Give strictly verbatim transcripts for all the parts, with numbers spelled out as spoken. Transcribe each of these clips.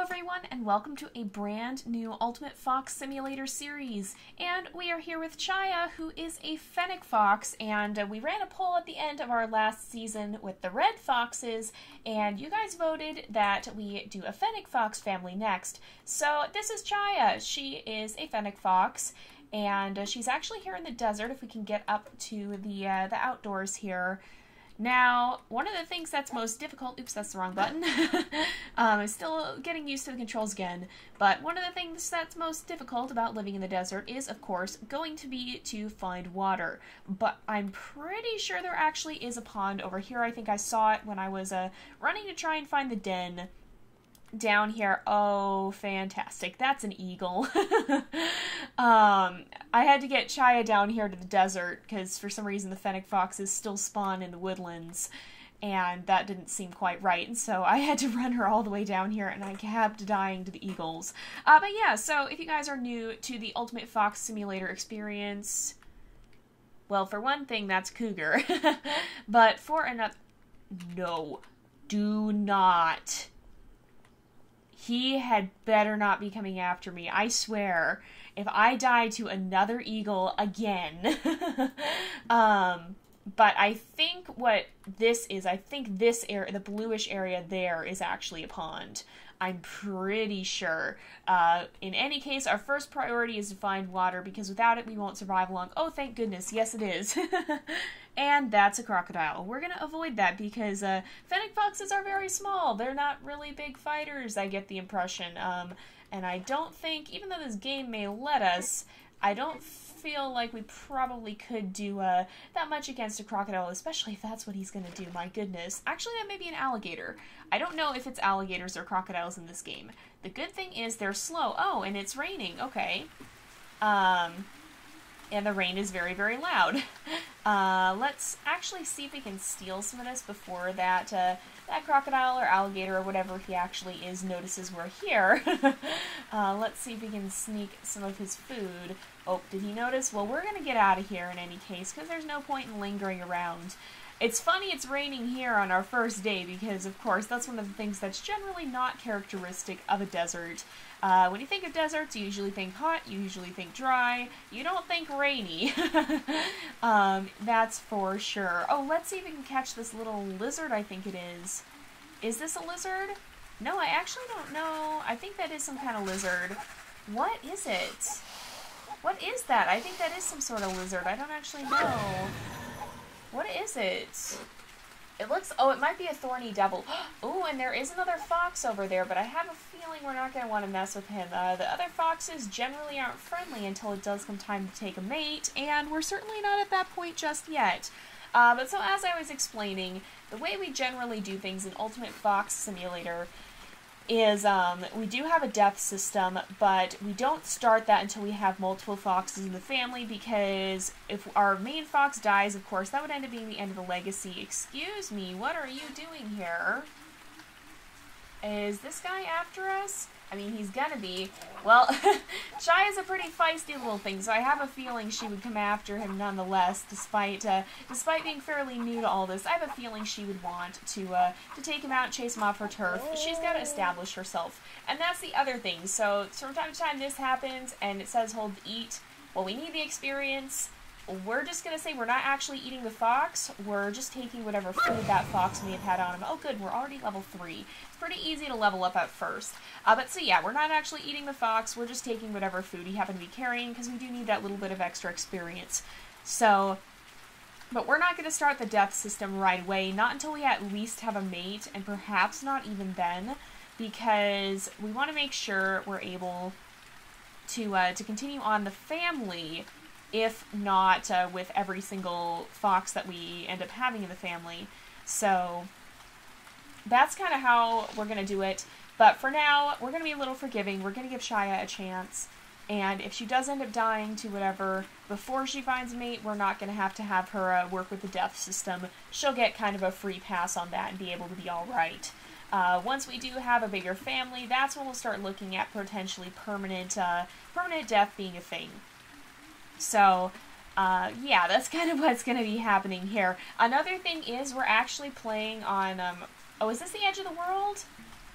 everyone, and welcome to a brand new Ultimate Fox Simulator series. And we are here with Chaya, who is a Fennec fox, and uh, we ran a poll at the end of our last season with the red foxes, and you guys voted that we do a Fennec fox family next. So this is Chaya. She is a Fennec fox, and uh, she's actually here in the desert, if we can get up to the, uh, the outdoors here. Now, one of the things that's most difficult, oops, that's the wrong button. um, I'm still getting used to the controls again, but one of the things that's most difficult about living in the desert is, of course, going to be to find water. But I'm pretty sure there actually is a pond over here. I think I saw it when I was uh, running to try and find the den down here. Oh, fantastic. That's an eagle. um, I had to get Chaya down here to the desert because for some reason the Fennec foxes still spawn in the woodlands, and that didn't seem quite right, and so I had to run her all the way down here, and I kept dying to the eagles. Uh, but yeah, so if you guys are new to the Ultimate Fox Simulator experience, well, for one thing, that's cougar. But for another... No. Do not... He had better not be coming after me. I swear, if I die to another eagle again. um, but I think what this is, I think this area, the bluish area there, is actually a pond. I'm pretty sure. Uh, in any case, our first priority is to find water, because without it we won't survive long. Oh, thank goodness. Yes, it is. And that's a crocodile. We're going to avoid that because uh, Fennec foxes are very small. They're not really big fighters, I get the impression. Um, and I don't think, even though this game may let us, I don't feel like we probably could do uh, that much against a crocodile, especially if that's what he's going to do. My goodness. Actually, that may be an alligator. I don't know if it's alligators or crocodiles in this game. The good thing is they're slow. Oh, and it's raining. Okay. Um... And the rain is very, very loud. Uh, let's actually see if we can steal some of this before that uh, that crocodile or alligator or whatever he actually is notices we're here. uh, let's see if we can sneak some of his food. Oh, did he notice? Well, we're going to get out of here in any case, because there's no point in lingering around. It's funny it's raining here on our first day because, of course, that's one of the things that's generally not characteristic of a desert. Uh, when you think of deserts, you usually think hot, you usually think dry, you don't think rainy. um, that's for sure. Oh, let's see if we can catch this little lizard, I think it is. Is this a lizard? No, I actually don't know. I think that is some kind of lizard. What is it? What is that? I think that is some sort of lizard. I don't actually know. What is it? It looks... Oh, it might be a thorny devil. Oh, and there is another fox over there, but I have a feeling we're not going to want to mess with him. Uh, the other foxes generally aren't friendly until it does come time to take a mate, and we're certainly not at that point just yet. Uh, but so, as I was explaining, the way we generally do things in Ultimate Fox Simulator is um, we do have a death system, but we don't start that until we have multiple foxes in the family, because if our main fox dies, of course, that would end up being the end of the legacy. Excuse me, what are you doing here? Is this guy after us? I mean, he's gonna be. Well, Chaya's a pretty feisty little thing, so I have a feeling she would come after him nonetheless, despite uh, despite being fairly new to all this. I have a feeling she would want to uh, to take him out, chase him off her turf. She's got to establish herself, and that's the other thing. So from time to time this happens, and it says hold to eat. Well, we need the experience. We're just going to say we're not actually eating the fox, we're just taking whatever food that fox may have had on him. Oh good, we're already level three. It's pretty easy to level up at first. Uh, but so yeah, we're not actually eating the fox, we're just taking whatever food he happened to be carrying, because we do need that little bit of extra experience. So, but we're not going to start the death system right away, not until we at least have a mate, and perhaps not even then, because we want to make sure we're able to, uh, to continue on the family, if not uh, with every single fox that we end up having in the family. So that's kind of how we're going to do it. But for now, we're going to be a little forgiving. We're going to give Chaya a chance. And if she does end up dying to whatever before she finds a mate, we're not going to have to have her uh, work with the death system. She'll get kind of a free pass on that and be able to be all right. Uh, once we do have a bigger family, that's when we'll start looking at potentially permanent, uh, permanent death being a thing. So, uh, yeah, that's kind of what's going to be happening here. Another thing is we're actually playing on, um, oh, is this the edge of the world?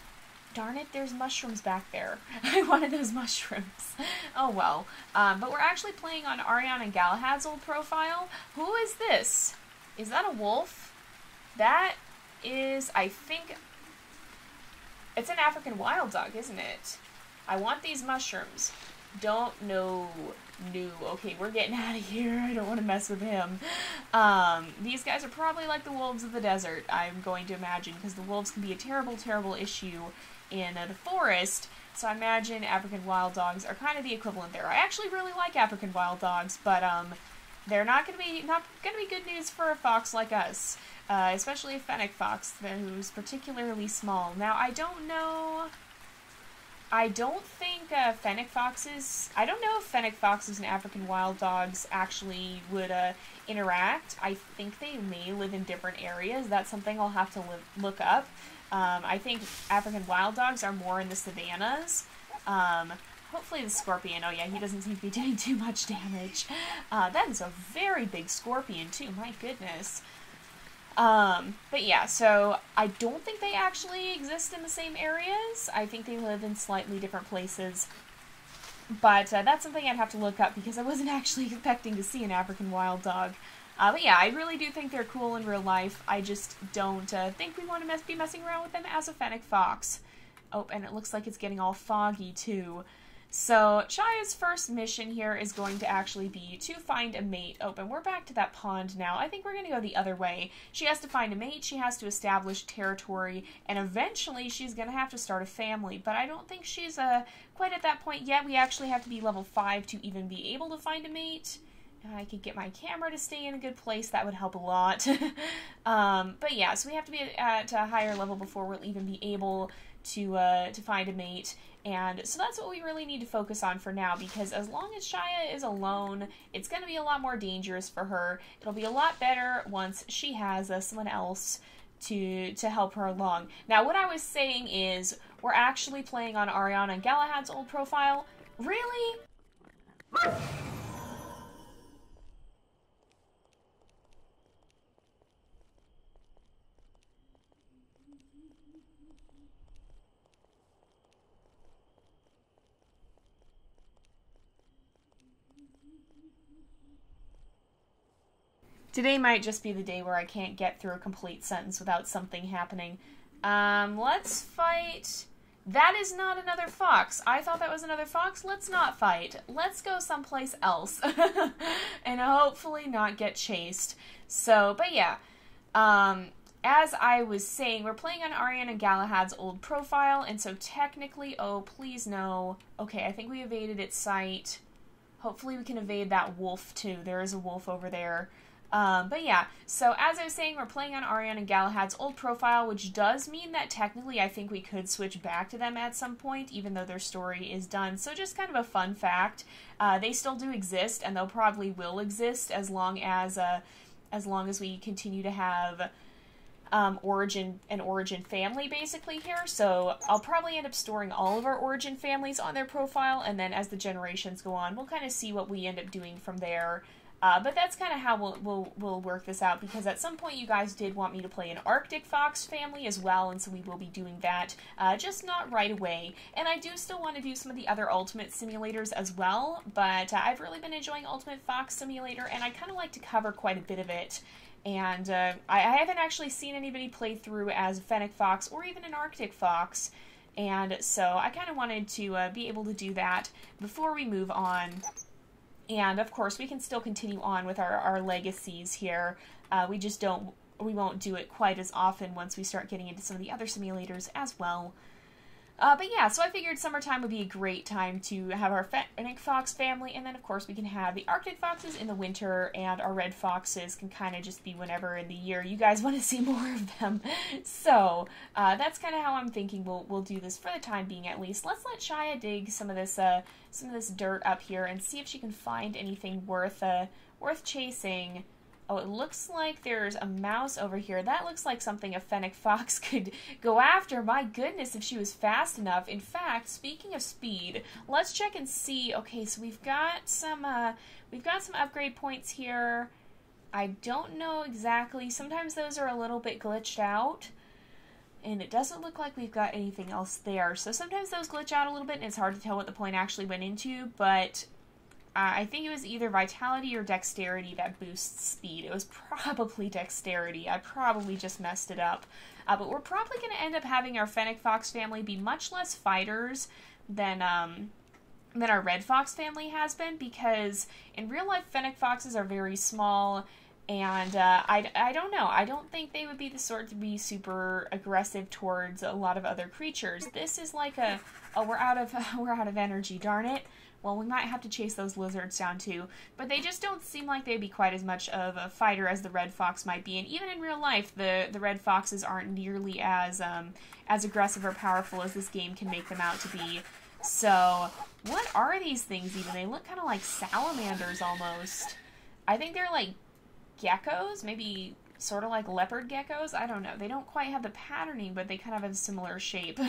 Darn it, there's mushrooms back there. I wanted those mushrooms. Oh well. Um, but we're actually playing on Ariana and Galahad's old profile. Who is this? Is that a wolf? That is, I think... It's an African wild dog, isn't it? I want these mushrooms. Don't know. No. Okay, we're getting out of here. I don't want to mess with him. Um, these guys are probably like the wolves of the desert, I'm going to imagine, because the wolves can be a terrible, terrible issue in uh, the forest. So I imagine African wild dogs are kind of the equivalent there. I actually really like African wild dogs, but um, they're not going to be not going to be good news for a fox like us, uh, especially a Fennec fox who's particularly small. Now I don't know. I don't think uh, Fennec foxes, I don't know if Fennec foxes and African wild dogs actually would uh, interact. I think they may live in different areas. That's something I'll have to live, look up. Um, I think African wild dogs are more in the savannas. Um, hopefully the scorpion, oh yeah, he doesn't seem to be doing too much damage. Uh, that is a very big scorpion too, my goodness. Um, but yeah, so I don't think they actually exist in the same areas. I think they live in slightly different places. But uh, that's something I'd have to look up because I wasn't actually expecting to see an African wild dog. Uh, but yeah, I really do think they're cool in real life. I just don't uh, think we want to mess be messing around with them as a Fennec fox. Oh, and it looks like it's getting all foggy too. So, Chaya's first mission here is going to actually be to find a mate. Oh, and we're back to that pond now. I think we're going to go the other way. She has to find a mate, she has to establish territory, and eventually she's going to have to start a family. But I don't think she's uh, quite at that point yet. We actually have to be level five to even be able to find a mate. I could get my camera to stay in a good place. That would help a lot. um, but yeah, so we have to be at a higher level before we'll even be able to uh, to find a mate. And so that's what we really need to focus on for now, because as long as Chaya is alone, it's going to be a lot more dangerous for her. It'll be a lot better once she has uh, someone else to to help her along. Now, what I was saying is, we're actually playing on Ariana and Galahad's old profile. Really? Today might just be the day where I can't get through a complete sentence without something happening. Um, let's fight... That is not another fox. I thought that was another fox. Let's not fight. Let's go someplace else. And hopefully not get chased. So, but yeah. Um, as I was saying, we're playing on Ariana Galahad's old profile, and so technically, oh, please no. Okay, I think we evaded its sight. Hopefully we can evade that wolf, too. There is a wolf over there. Um, but yeah, so as I was saying, we're playing on Ariana and Galahad's old profile, which does mean that technically I think we could switch back to them at some point, even though their story is done. So just kind of a fun fact. Uh, they still do exist, and they'll probably will exist as long as, uh, as long as we continue to have um, origin an origin family basically here. So I'll probably end up storing all of our origin families on their profile, and then as the generations go on, we'll kind of see what we end up doing from there. Uh, but that's kind of how we'll, we'll, we'll work this out, because at some point you guys did want me to play an Arctic Fox family as well, and so we will be doing that, uh, just not right away. And I do still want to do some of the other Ultimate Simulators as well, but uh, I've really been enjoying Ultimate Fox Simulator, and I kind of like to cover quite a bit of it. And uh, I, I haven't actually seen anybody play through as a Fennec Fox or even an Arctic Fox, and so I kind of wanted to uh, be able to do that before we move on. And of course, we can still continue on with our, our legacies here. Uh, we just don't, we won't do it quite as often once we start getting into some of the other simulators as well. Uh, but yeah, so I figured summertime would be a great time to have our Fennec Fox family, and then of course we can have the Arctic Foxes in the winter, and our Red Foxes can kind of just be whenever in the year you guys want to see more of them. So, uh, that's kind of how I'm thinking we'll, we'll do this for the time being at least. Let's let Chaya dig some of this, uh, some of this dirt up here and see if she can find anything worth, uh, worth chasing. Oh, it looks like there's a mouse over here. That looks like something a Fennec Fox could go after. My goodness, if she was fast enough. In fact, speaking of speed, let's check and see. Okay, so we've got some, uh, we've got some upgrade points here. I don't know exactly. Sometimes those are a little bit glitched out. And it doesn't look like we've got anything else there. So sometimes those glitch out a little bit and it's hard to tell what the point actually went into, but uh, I think it was either vitality or dexterity that boosts speed. It was probably dexterity. I probably just messed it up. Uh, but we're probably going to end up having our Fennec Fox family be much less fighters than um, than our Red Fox family has been, because in real life Fennec Foxes are very small. And uh, I, I don't know. I don't think they would be the sort to be super aggressive towards a lot of other creatures. This is like a, oh, we're out of we're out of energy, darn it. Well, we might have to chase those lizards down too. But they just don't seem like they'd be quite as much of a fighter as the Red Fox might be. And even in real life, the, the Red Foxes aren't nearly as um, as aggressive or powerful as this game can make them out to be. So, what are these things even? They look kind of like salamanders almost. I think they're like geckos, maybe sort of like leopard geckos. I don't know. They don't quite have the patterning, but they kind of have a similar shape.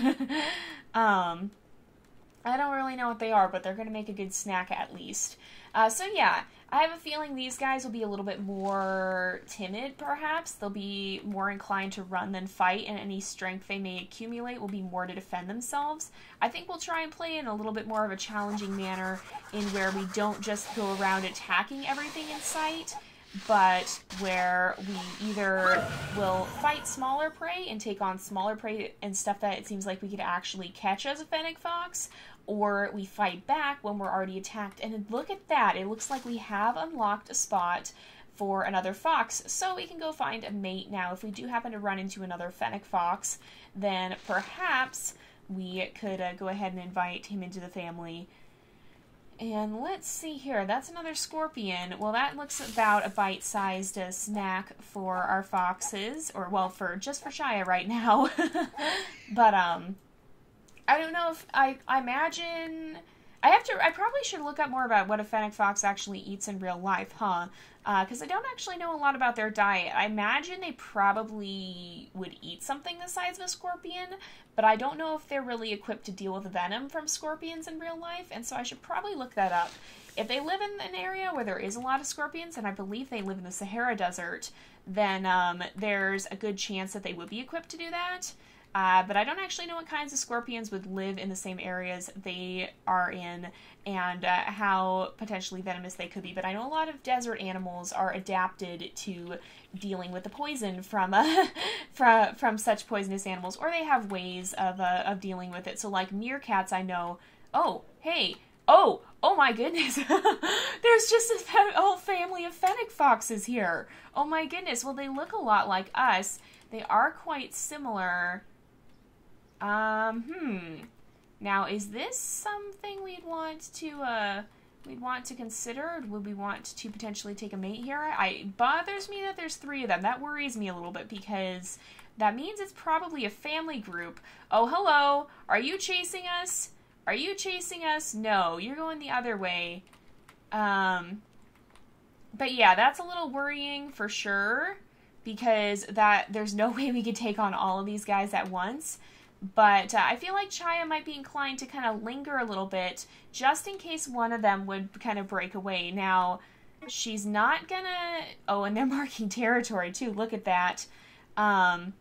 um, I don't really know what they are, but they're going to make a good snack at least. Uh, so yeah, I have a feeling these guys will be a little bit more timid, perhaps. They'll be more inclined to run than fight, and any strength they may accumulate will be more to defend themselves. I think we'll try and play in a little bit more of a challenging manner, in where we don't just go around attacking everything in sight, but where we either will fight smaller prey and take on smaller prey and stuff that it seems like we could actually catch as a Fennec Fox, or we fight back when we're already attacked. And look at that, it looks like we have unlocked a spot for another fox, so we can go find a mate now. If we do happen to run into another Fennec Fox, then perhaps we could uh, go ahead and invite him into the family. And let's see here, that's another scorpion. Well, that looks about a bite-sized uh, snack for our foxes, or, well, for just for Chaya right now. But, um, I don't know if, I, I imagine, I have to, I probably should look up more about what a Fennec Fox actually eats in real life, huh? Because uh, I don't actually know a lot about their diet. I imagine they probably would eat something the size of a scorpion, but I don't know if they're really equipped to deal with venom from scorpions in real life, and so I should probably look that up. If they live in an area where there is a lot of scorpions, and I believe they live in the Sahara Desert, then um, there's a good chance that they would be equipped to do that. Uh, but I don't actually know what kinds of scorpions would live in the same areas they are in, and uh, how potentially venomous they could be. But I know a lot of desert animals are adapted to dealing with the poison from uh, from from such poisonous animals, or they have ways of uh, of dealing with it. So, like meerkats, I know. Oh, hey, oh, oh my goodness! There's just a whole family of Fennec Foxes here. Oh my goodness! Well, they look a lot like us. They are quite similar. Um, hmm. Now, is this something we'd want to, uh, we'd want to consider? Would we want to potentially take a mate here? I, it bothers me that there's three of them. That worries me a little bit, because that means it's probably a family group. Oh, hello! Are you chasing us? Are you chasing us? No, you're going the other way. Um, but yeah, that's a little worrying for sure, because that, there's no way we could take on all of these guys at once. But uh, I feel like Chaya might be inclined to kind of linger a little bit, just in case one of them would kind of break away. Now, she's not gonna... Oh, and they're marking territory, too. Look at that. Um,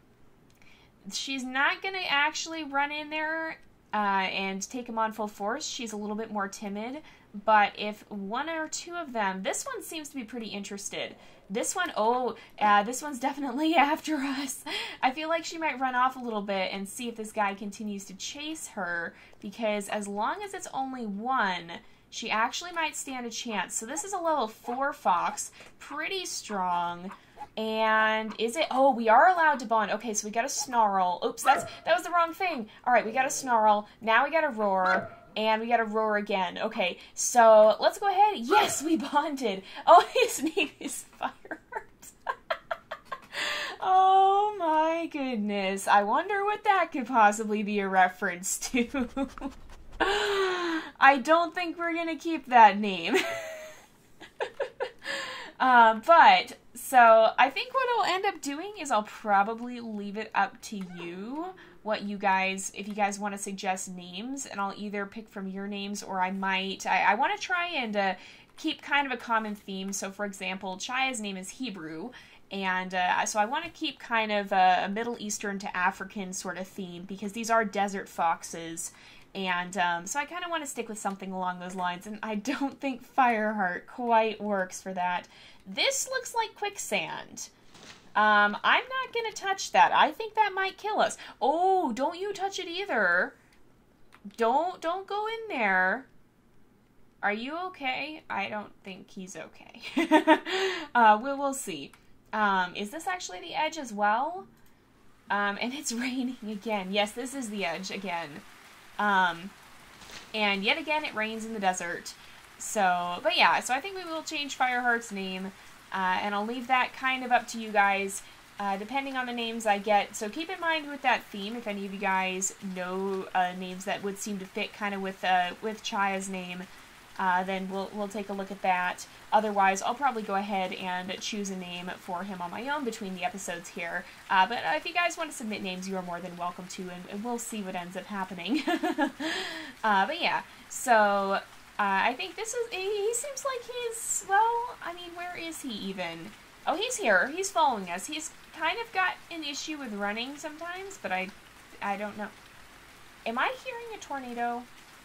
she's not gonna actually run in there uh, and take him on full force. She's a little bit more timid. But if one or two of them... This one seems to be pretty interested. This one, oh, uh, this one's definitely after us. I feel like she might run off a little bit and see if this guy continues to chase her, because as long as it's only one, she actually might stand a chance. So this is a level four fox, pretty strong. And is it, oh, we are allowed to bond. Okay, so we got a snarl. Oops, that's, that was the wrong thing. All right, we got a snarl. Now we got a roar. And we gotta roar again. Okay, so let's go ahead. Yes, we bonded. Oh, his name is Fanart. Oh my goodness. I wonder what that could possibly be a reference to. I don't think we're gonna keep that name. uh, but, so, I think what I'll end up doing is I'll probably leave it up to you what you guys, if you guys want to suggest names, and I'll either pick from your names, or I might, I, I want to try and uh, keep kind of a common theme. So for example, Chaya's name is Hebrew, And uh, so I want to keep kind of a, a Middle Eastern to African sort of theme, because these are desert foxes. And um, so I kind of want to stick with something along those lines, and I don't think Fireheart quite works for that. This looks like quicksand. Um, I'm not going to touch that. I think that might kill us. Oh, don't you touch it either. Don't, don't go in there. Are you okay? I don't think he's okay. uh, we will see. Um, is this actually the edge as well? Um, and it's raining again. Yes, this is the edge again. Um, and yet again, it rains in the desert. So, but yeah, so I think we will change Fireheart's name, uh, and I'll leave that kind of up to you guys, uh, depending on the names I get. So keep in mind with that theme, if any of you guys know, uh, names that would seem to fit kind of with, uh, with Chaya's name, uh, then we'll, we'll take a look at that. Otherwise, I'll probably go ahead and choose a name for him on my own between the episodes here. Uh, but uh, if you guys want to submit names, you are more than welcome to, and, and we'll see what ends up happening. uh, but yeah, so uh, I think this is, he seems like he's, well, I mean, where is he even? Oh, he's here. He's following us. He's kind of got an issue with running sometimes, but I, I don't know. Am I hearing a tornado?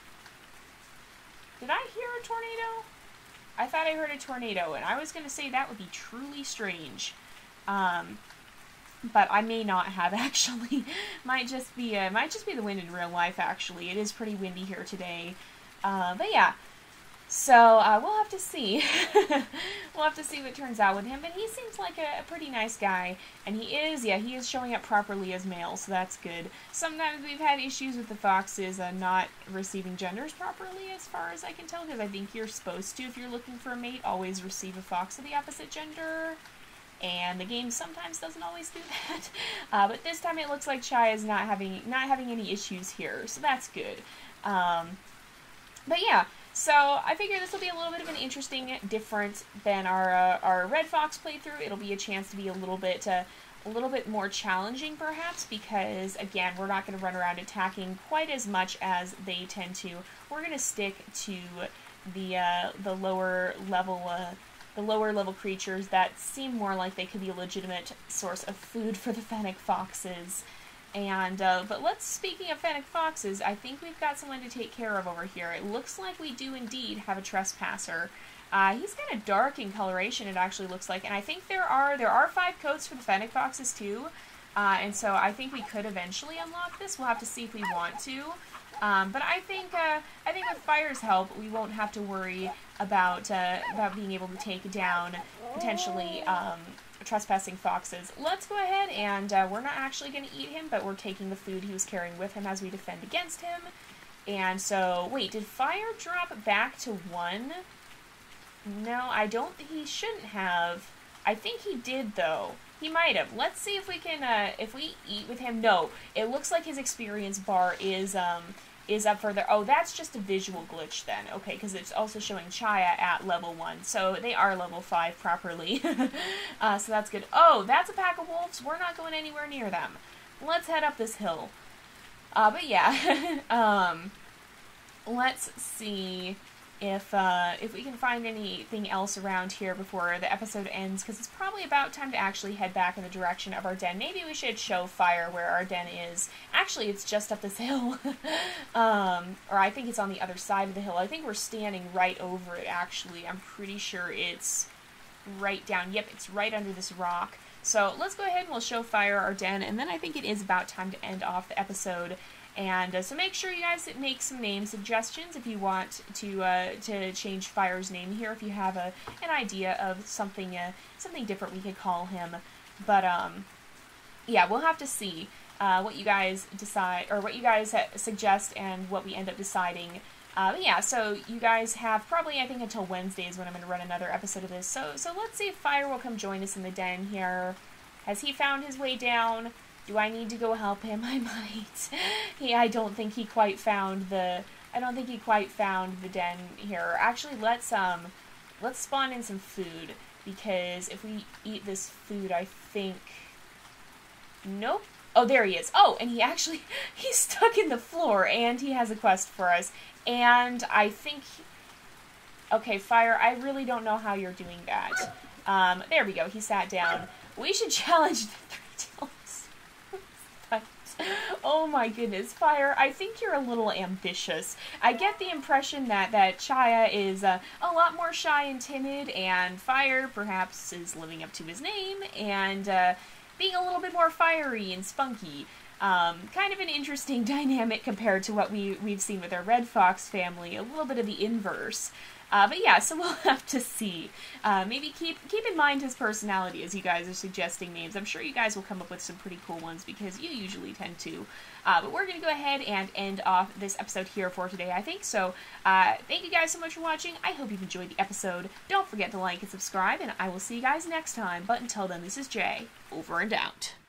Did I hear a tornado? I thought I heard a tornado, and I was going to say that would be truly strange. Um, but I may not have, actually. might just be uh, might just be the wind in real life, actually. It is pretty windy here today. Uh, but yeah, so uh, we'll have to see. We'll have to see what turns out with him, but he seems like a, a pretty nice guy, and he is, yeah, he is showing up properly as male, so that's good. Sometimes we've had issues with the foxes uh, not receiving genders properly, as far as I can tell, because I think you're supposed to, if you're looking for a mate, always receive a fox of the opposite gender, and the game sometimes doesn't always do that. Uh, but this time it looks like Chaya is not having, not having any issues here, so that's good. Um, but yeah, so I figure this will be a little bit of an interesting difference than our uh, our Red Fox playthrough. It'll be a chance to be a little bit uh, a little bit more challenging, perhaps, because again, we're not going to run around attacking quite as much as they tend to. We're going to stick to the uh, the lower level uh, the lower level creatures that seem more like they could be a legitimate source of food for the Fennec foxes. And, uh, but let's, speaking of Fennec foxes, I think we've got someone to take care of over here. It looks like we do indeed have a trespasser. Uh, he's kind of dark in coloration, it actually looks like, and I think there are, there are five coats for the Fennec foxes too, uh, and so I think we could eventually unlock this. We'll have to see if we want to. Um, but I think, uh, I think with Fire's help, we won't have to worry about, uh, about being able to take down, potentially, um, trespassing foxes. Let's go ahead and uh, we're not actually going to eat him, but we're taking the food he was carrying with him as we defend against him. And so, wait, did Fire drop back to one? No, I don't, he shouldn't have. I think he did, though. He might have. Let's see if we can, uh, if we eat with him. No, it looks like his experience bar is, um, is up further. Oh, that's just a visual glitch then. Okay, because it's also showing Chaya at level one. So they are level five properly. uh, so that's good. Oh, that's a pack of wolves. We're not going anywhere near them. Let's head up this hill. Uh, but yeah. um, let's see if uh, if we can find anything else around here before the episode ends, because it's probably about time to actually head back in the direction of our den. Maybe we should show Fire where our den is. Actually, it's just up this hill. um, or I think it's on the other side of the hill. I think we're standing right over it, actually. I'm pretty sure it's right down. Yep, it's right under this rock. So let's go ahead and we'll show Fire our den, and then I think it is about time to end off the episode. And uh, so make sure you guys make some name suggestions if you want to uh, to change Fire's name here. If you have a an idea of something uh, something different we could call him. But um, yeah, we'll have to see uh, what you guys decide, or what you guys suggest, and what we end up deciding. Uh, but yeah, so you guys have probably, I think, until Wednesday is when I'm going to run another episode of this. So so let's see if Fire will come join us in the den here. Has he found his way down? Do I need to go help him? I might. Yeah, I don't think he quite found the. I don't think he quite found the den here. Actually, let's um, let's spawn in some food, because if we eat this food, I think. Nope. Oh, there he is. Oh, and he actually he's stuck in the floor, and he has a quest for us. And I think. Okay, Fire. I really don't know how you're doing that. Um, there we go. He sat down. we should challenge the three-tails. But, oh my goodness, Fire, I think you're a little ambitious. I get the impression that, that Chaya is uh, a lot more shy and timid, and Fire perhaps is living up to his name, and uh, being a little bit more fiery and spunky. Um, kind of an interesting dynamic compared to what we, we've seen with our Red Fox family, a little bit of the inverse. Uh, but yeah, so we'll have to see. Uh, maybe keep keep in mind his personality as you guys are suggesting names. I'm sure you guys will come up with some pretty cool ones because you usually tend to. Uh, but we're going to go ahead and end off this episode here for today, I think. So uh, thank you guys so much for watching. I hope you've enjoyed the episode. Don't forget to like and subscribe, and I will see you guys next time. But until then, this is Jay, over and out.